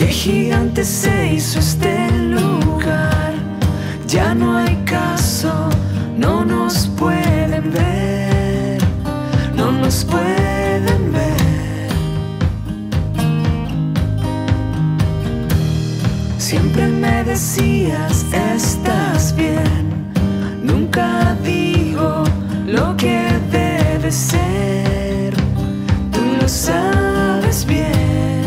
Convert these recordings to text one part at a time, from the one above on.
gigante se hizo este lugar. Ya no hay caso, no nos pueden ver, no nos pueden ver. Siempre me decías, estás bien. Nunca digo lo que debe ser, tú lo sabes bien.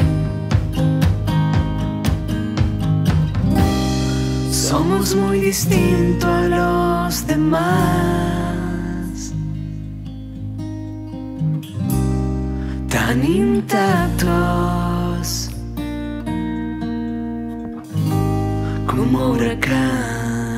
Somos muy distintos a los demás, tan intactos como huracán.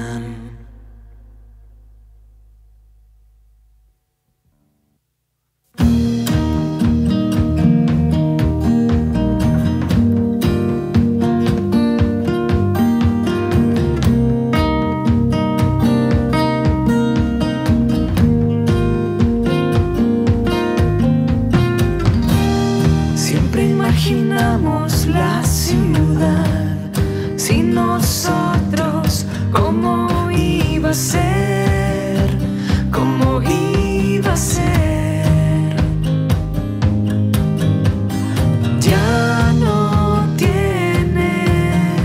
Imaginamos la ciudad sin nosotros, cómo iba a ser, cómo iba a ser. Ya no tiene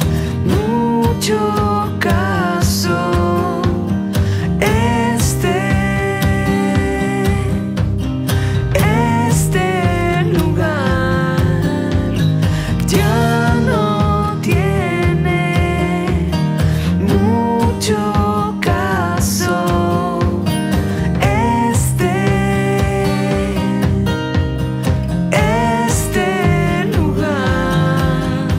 mucho caso este lugar. Ya no tiene mucho caso este lugar.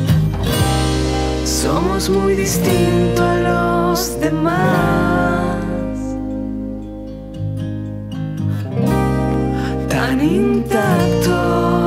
Somos muy distintos a los demás, tan intactos